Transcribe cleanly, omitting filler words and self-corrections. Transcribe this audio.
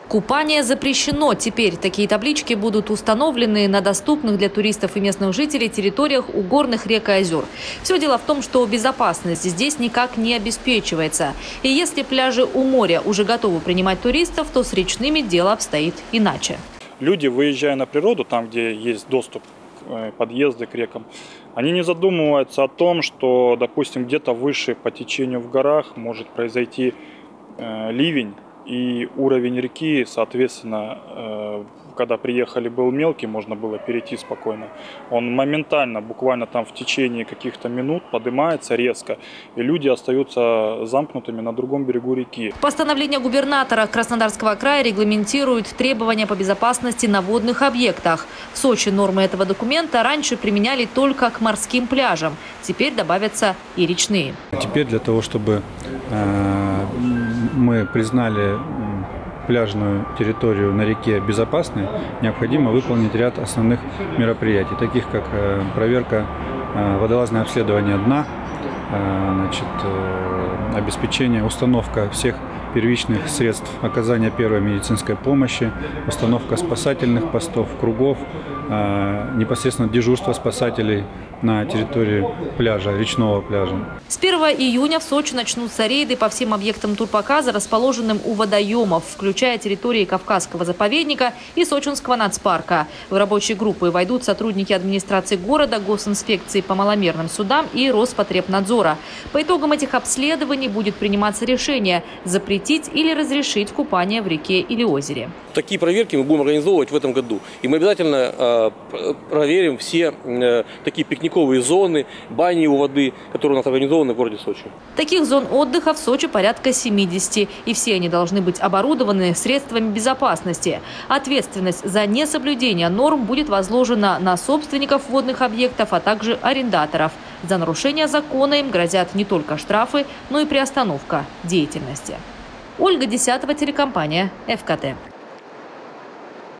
Купание запрещено. Теперь такие таблички будут установлены на доступных для туристов и местных жителей территориях у горных рек и озер. Все дело в том, что безопасность здесь никак не обеспечивается. И если пляжи у моря уже готовы принимать туристов, то с речными дело обстоит иначе. Люди, выезжая на природу, там, где есть доступ, подъезды к рекам, они не задумываются о том, что, допустим, где-то выше по течению в горах может произойти ливень. И уровень реки, соответственно, когда приехали, был мелкий, можно было перейти спокойно. Он моментально, буквально там в течение каких-то минут поднимается резко, и люди остаются замкнутыми на другом берегу реки. Постановление губернатора Краснодарского края регламентирует требования по безопасности на водных объектах. В Сочи нормы этого документа раньше применяли только к морским пляжам. Теперь добавятся и речные. Теперь для того, чтобы мы признали пляжную территорию на реке безопасной, необходимо выполнить ряд основных мероприятий, таких как проверка, водолазное обследование дна, обеспечение, установка всех первичных средств оказания первой медицинской помощи, установка спасательных постов, кругов, непосредственно дежурство спасателей на территории пляжа, речного пляжа. С 1 июня в Сочи начнутся рейды по всем объектам турпоказа, расположенным у водоемов, включая территории Кавказского заповедника и Сочинского нацпарка. В рабочие группы войдут сотрудники администрации города, госинспекции по маломерным судам и Роспотребнадзора. По итогам этих обследований будет приниматься решение – запретить или разрешить купание в реке или озере. Такие проверки мы будем организовывать в этом году. И мы обязательно проверим все такие пикниковые зоны, бани у воды, которые у нас организованы в городе Сочи. Таких зон отдыха в Сочи порядка 70. И все они должны быть оборудованы средствами безопасности. Ответственность за несоблюдение норм будет возложена на собственников водных объектов, а также арендаторов. За нарушение закона им грозят не только штрафы, но и приостановка деятельности. Ольга Десятова, телекомпания ФКТ.